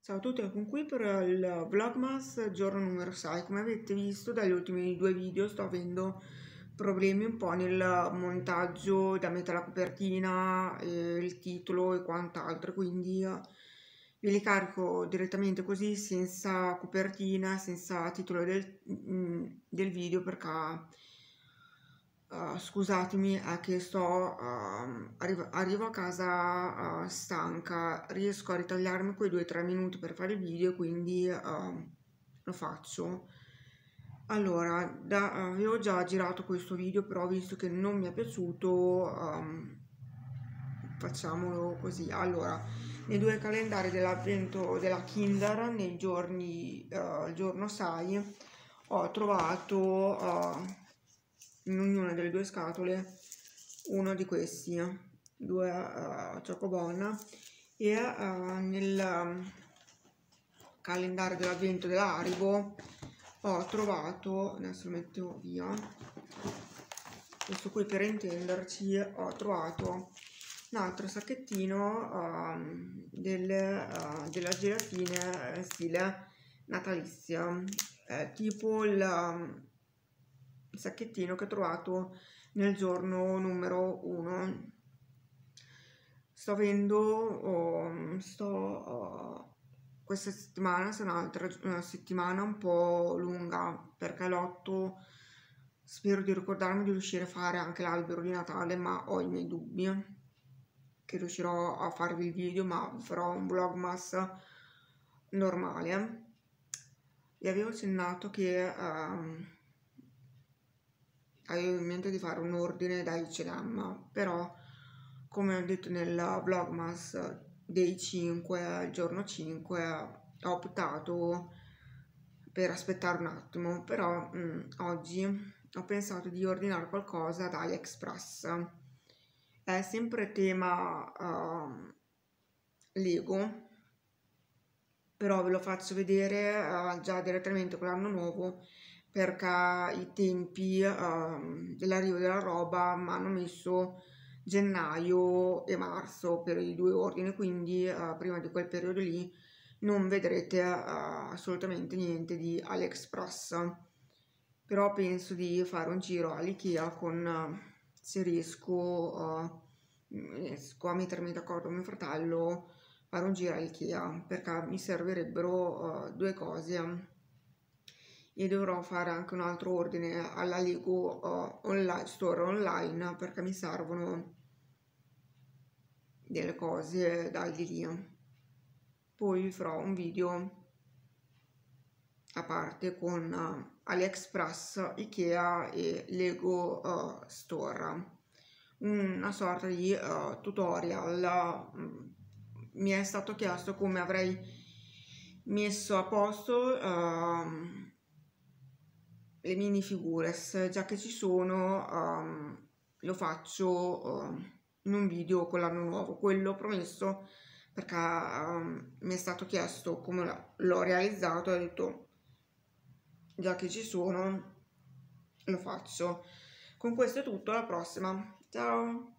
Ciao a tutti, ecco qui per il Vlogmas giorno numero 6. Come avete visto dagli ultimi due video sto avendo problemi un po' nel montaggio da mettere la copertina, il titolo e quant'altro, quindi ve li carico direttamente così senza copertina, senza titolo del video perché scusatemi, è che arrivo a casa stanca, riesco a ritagliarmi quei 2-3 minuti per fare il video, quindi lo faccio. Allora, avevo già girato questo video, però visto che non mi è piaciuto, facciamolo così. Allora, nei due calendari dell'avvento della Kinder, nei giorni, il giorno 6, ho trovato in ognuna delle due scatole uno di questi, due Chocobon, e nel calendario dell'avvento della Haribo ho trovato, adesso lo metto via, questo qui per intenderci, ho trovato un altro sacchettino della gelatina stile natalizia, tipo il sacchettino che ho trovato nel giorno numero 1. Sto avendo questa settimana sarà una settimana un po' lunga perché l'8 spero di ricordarmi di riuscire a fare anche l'albero di Natale, ma ho i miei dubbi che riuscirò a farvi il video, ma farò un vlogmas normale. Vi avevo accennato che avevo in mente di fare un ordine da H&M, però come ho detto nel vlogmas dei 5, il giorno 5, ho optato per aspettare un attimo, però oggi ho pensato di ordinare qualcosa da AliExpress. È sempre tema Lego, però ve lo faccio vedere già direttamente con l'anno nuovo perché i tempi dell'arrivo della roba mi hanno messo gennaio e marzo per i due ordini, quindi prima di quel periodo lì non vedrete assolutamente niente di AliExpress, però penso di fare un giro all'IKEA con se riesco a mettermi d'accordo con mio fratello, fare un giro all'IKEA perché mi servirebbero due cose e dovrò fare anche un altro ordine alla Lego store online perché mi servono delle cose da lì. Poi vi farò un video a parte con AliExpress, IKEA e Lego store, una sorta di tutorial. Mi è stato chiesto come avrei messo a posto le minifigures, già che ci sono, lo faccio in un video con l'anno nuovo, quello promesso, perché mi è stato chiesto come l'ho realizzato, ho detto già che ci sono lo faccio. Con questo è tutto, alla prossima, ciao!